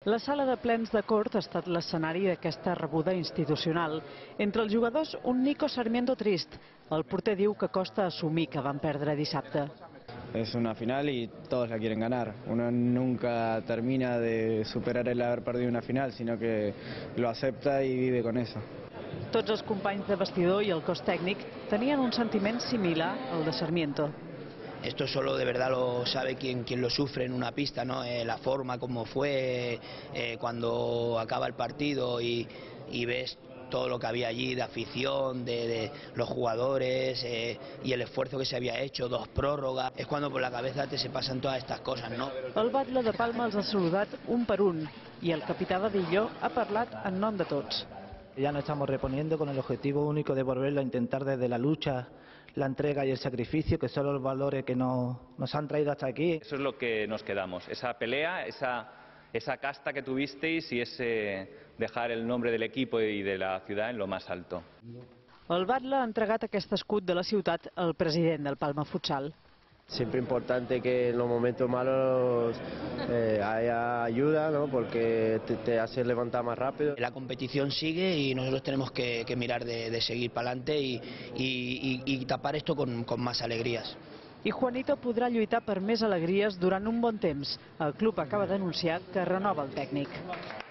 La sala de plens de Cort ha estat l'escenari d'aquesta rebuda institucional. Entre els jugadors, un Nico Sarmiento trist. El porter diu que costa assumir que van perdre dissabte. Es una final y todos la quieren ganar. Uno nunca termina de superar el haber perdido una final, sino que lo acepta y vive con eso. Tots els companys de vestidor i el cos tècnic tenien un sentiment similar al de Sarmiento. Esto solo de verdad lo sabe quien lo sufre en una pista, ¿no? La forma como fue cuando acaba el partido y ves todo lo que había allí de afición, de los jugadores y el esfuerzo que se había hecho, 2 prórrogas. Es cuando por la cabeza te se pasan todas estas cosas, ¿no? El batlle de Palma els ha saludat un per un i el capità de Dilló ha parlat en nom de tots. Ya nos estamos reponiendo con el objetivo único de volverlo a intentar desde la lucha, la entrega y el sacrificio, que son los valores que nos han traído hasta aquí. Eso es lo que nos quedamos, esa pelea, esa casta que tuvisteis y ese dejar el nombre del equipo y de la ciudad en lo más alto. El batlle ha entregat aquest escut de la ciutat al president del Palma Futsal. Siempre importante que en los momentos malos haya ayuda, ¿no? Porque te hace levantar más rápido. La competición sigue y nosotros tenemos que mirar de seguir para adelante y tapar esto con más alegrías. I Juanito podrà lluitar per més alegries durant un bon temps. El club acaba d'anunciar que renova el tècnic.